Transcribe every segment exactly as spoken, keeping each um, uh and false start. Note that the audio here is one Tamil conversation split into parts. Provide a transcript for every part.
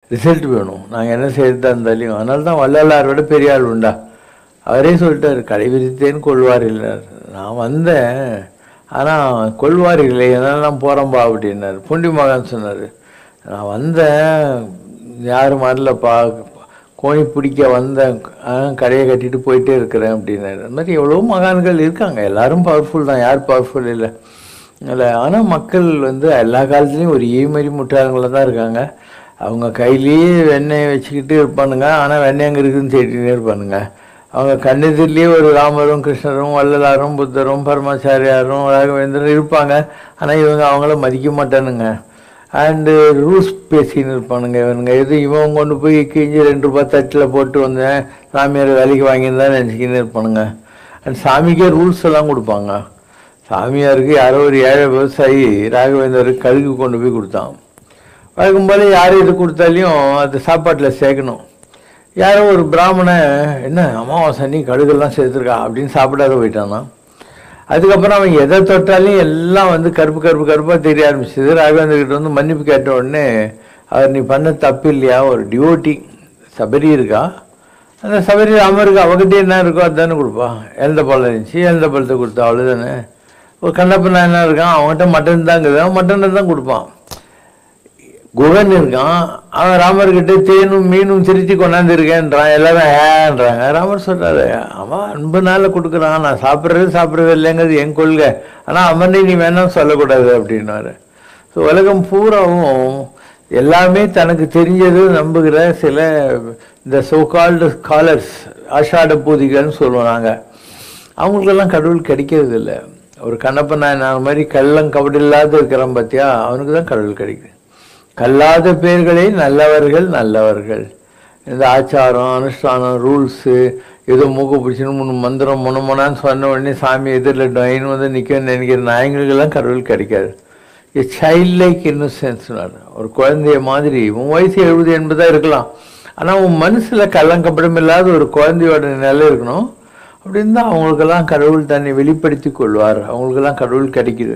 ரிசல்ட் வேணும், நாங்கள் என்ன செய்யறதா இருந்தாலையும். அதனால தான் வள்ளலார் விட பெரிய ஆள் உண்டா. அவரே சொல்லிட்டார், கடைபிடித்தேன்னு கொள்வார் இல்லை. நான் வந்தேன் ஆனால் கொள்வார் இல்லை, அதனால நான் போகிறேன்பா அப்படின்னார். பூண்டி மகான் சொன்னார், நான் வந்தேன் யாரும் வரலப்பா, கோணி பிடிக்க வந்தேன், கடையை கட்டிட்டு போயிட்டே இருக்கிறேன் அப்படின்னாரு. அது மாதிரி எவ்வளோ மகான்கள் இருக்காங்க, எல்லாரும் பவர்ஃபுல் தான், யார் பவர்ஃபுல் இல்லை இல்லை. ஆனால் மக்கள் வந்து எல்லா காலத்துலேயும் ஒரு ஈமறி முட்டாளங்களாக தான் இருக்காங்க. அவங்க கையிலேயே வெண்ணெயை வச்சுக்கிட்டு இருப்பானுங்க, ஆனால் வெண்ணெய் அங்கே இருக்குதுன்னு தேடினே இருப்பானுங்க. அவங்க கண்ணெதிரிலேயே ஒரு ராமரும் கிருஷ்ணரும் வள்ளலாரும் புத்தரும் பரமாச்சாரியாரும் ராகவேந்திரரும் இருப்பாங்க, ஆனால் இவங்க அவங்கள மதிக்க மாட்டானுங்க. அண்டு ரூல்ஸ் பேசின்னு இருப்பானுங்க இவனுங்க. எது இவன் கொண்டு போய் கிஞ்சி ரெண்டு ரூபா தட்டில் போட்டு வந்தேன் சாமியார் வேலைக்கு வாங்கியிருந்தான் நினச்சிக்கின்னு இருப்பானுங்க. அண்ட் சாமிக்கே ரூல்ஸ் எல்லாம் கொடுப்பாங்க. சாமியாருக்கு யாரோ ஒரு ஏழை விவசாயி ராகவேந்தருக்கு கழுகு கொண்டு போய் கொடுத்தான். வழக்கம் போல யார் இது கொடுத்தாலையும் அது சாப்பாட்டில் சேர்க்கணும். யாரோ ஒரு பிராமணன், என்ன அமாவாசை நீ கடுகெல்லாம் சேர்த்துருக்கா அப்படின்னு சாப்பிடாத போயிட்டான்னா. அதுக்கப்புறம் அவன் எதை தொட்டாலையும் எல்லாம் வந்து கருப்பு கருப்பு கருப்பாக தெரிய ஆரம்பிச்சது. ராகவேந்திரகிட்ட வந்து மன்னிப்பு கேட்ட உடனே அவர், நீ பண்ண தப்பு இல்லையா, ஒரு டிவோட்டி சபரி இருக்கா, அந்த சபரி ராமருக்கு அவகிட்ட என்ன இருக்கோ அதுதானே கொடுப்பா. எந்த பழம் இருந்துச்சு, எந்த பழத்தை கொடுத்தா அவ்வளோதானே. ஒரு கண்ணப்பண்ணா என்ன இருக்கான், அவன்கிட்ட மட்டன் தான் இருக்குது, மட்டனை தான் கொடுப்பான். குகன் இருக்கான், அவன் ராமர்கிட்ட தேனும் மீனும் திருச்சி கொண்டாந்து இருக்கேன்றான், எல்லாரும் ஏன்றாங்க. ராமர் சொல்றாரு, அவன் அன்புனால கொடுக்குறான், நான் சாப்பிட்றது சாப்பிட்றது இல்லைங்கிறது என் கொள்கை, ஆனால் அவனே நீ வேணாம் சொல்லக்கூடாது அப்படின்னாரு. ஸோ உலகம் பூராவும் எல்லாமே தனக்கு தெரிஞ்சது நம்புகிற சில இந்த சோகால்டு ஸ்காலர்ஸ், ஆஷாட பூதிகள்னு சொல்லுவாங்க, அவங்களுக்கெல்லாம் கடவுள் கிடைக்கிறது இல்லை. ஒரு கண்ணப்ப நான் மாதிரி கள்ளம் கபடி இல்லாத இருக்கிறான் பார்த்தியா, அவனுக்கு தான் கடவுள் கிடைக்குது. கல்லாத பேர்களை நல்லவர்கள் நல்லவர்கள். இந்த ஆச்சாரம் அனுஷ்டானம் ரூல்ஸு ஏதோ மூக்க பிடிச்சின்னு மூணு மந்திரம் முனமுனான்னு சொன்ன உடனே சாமி எதிரில் டொயின்னு வந்து நிற்கன்னு நினைக்கிற நாயங்களுக்கெல்லாம் கடவுள் கிடைக்காது. ஏ சைல்ட் லைக் இன்னசென்ஸ், ஒரு குழந்தைய மாதிரி. உன் வயசு எழுபது எண்பதாக இருக்கலாம், ஆனால் உன் மனசில் கள்ளங்கப்படம் இல்லாத ஒரு குழந்தையோட நிலை இருக்கணும். அப்படின்னு தான் அவங்களுக்கெல்லாம் கடவுள் தன்னை வெளிப்படுத்தி கொள்வார், அவங்களுக்கெல்லாம் கடவுள் கிடைக்குது.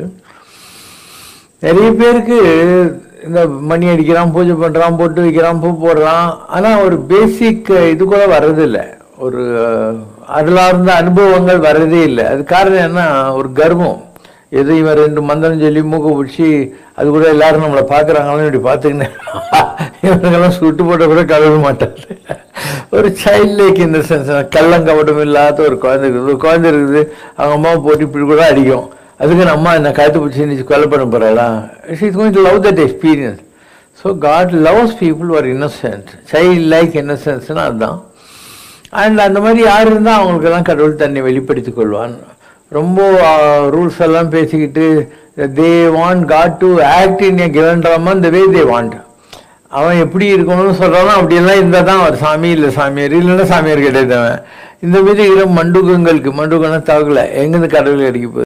நிறைய பேருக்கு இந்த மணி அடிக்கிறான், பூஜை பண்ணுறான், போட்டு வைக்கிறான், பூ போடுறான், ஆனால் ஒரு பேசிக் இது கூட வர்றதில்லை, ஒரு அருளார்ந்த அனுபவங்கள் வர்றதே இல்லை. அது காரணம் என்ன, ஒரு கர்வம். எது இவன் ரெண்டு மந்திரம் சொல்லி மூக்க பிடிச்சி அது கூட எல்லாரும் நம்மளை பார்க்குறாங்களும் இப்படி பார்த்துக்கின்னு இவனுக்கெல்லாம் சுட்டு போட்ட கூட கழுவ மாட்டாரு. ஒரு சைல்ட் லைக் இந்த சென்ஸ், கள்ளங்கவட்டம் இல்லாத ஒரு குழந்தை இருக்குது. ஒரு குழந்தை இருக்குது, அவங்க அம்மாவை போட்டு இப்படி கூட அடிக்கும். அதுக்கு நம்ம என்ன கழுத்து பிடிச்சி நீ கொலை பண்ண போகிறாளா? She is going to love that experience. So God loves people are innocent, child like இன்னசென்ஸ்னால் அதுதான். அண்ட் அந்த மாதிரி யார் இருந்தால் அவங்களுக்கெல்லாம் கடவுள் தன்னை வெளிப்படுத்தி கொள்வான். ரொம்ப ரூல்ஸ் எல்லாம் பேசிக்கிட்டு they want God to act in a given drama இந்த வே தே வாண்ட். அவன் எப்படி இருக்கணும்னு சொல்கிறானோ அப்படியெல்லாம் இருந்தால் தான் அவர் சாமி, இல்லை சாமியார், இல்லைன்னா சாமியார் கிடையாதவன். இந்த மாதிரி இருக்கிற மண்டுகங்களுக்கு மண்டுகன்னா தகவலை எங்கேருந்து கடவுள் கிடைக்க போகுது?